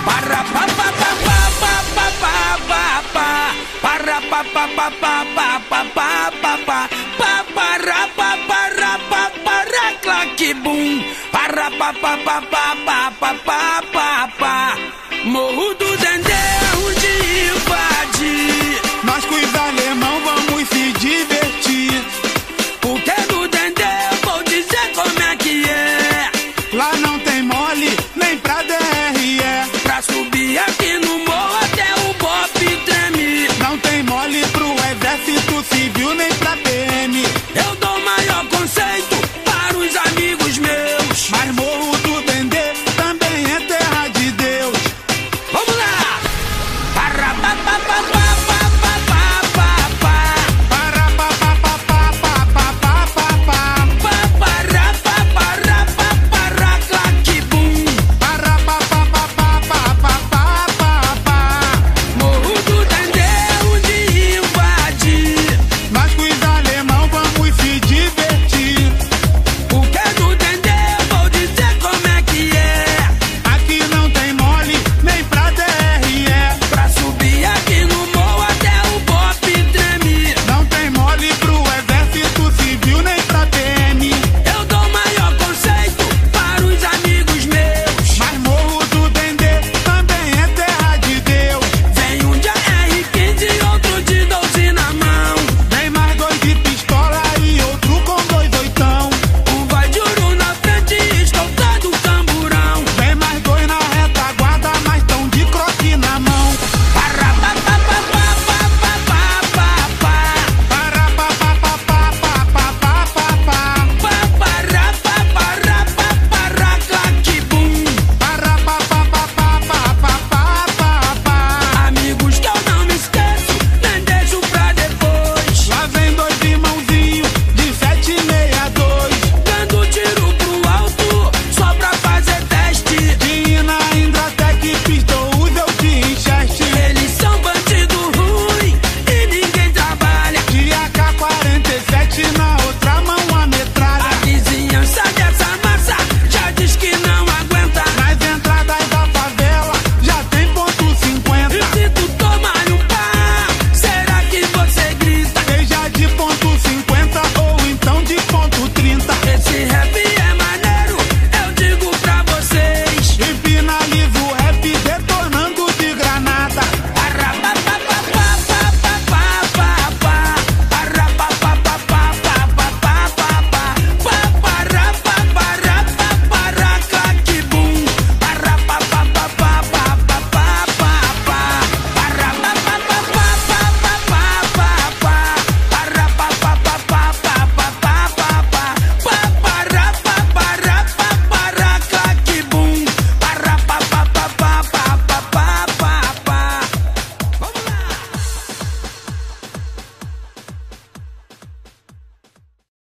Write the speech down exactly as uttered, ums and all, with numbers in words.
Para pa pa pa pa pa pa pa pa pa. Para pa pa pa pa pa pa pa pa pa. Pa para pa para pa para claque bum. Para pa pa pa pa pa pa pa pa pa. Morro do Dendê.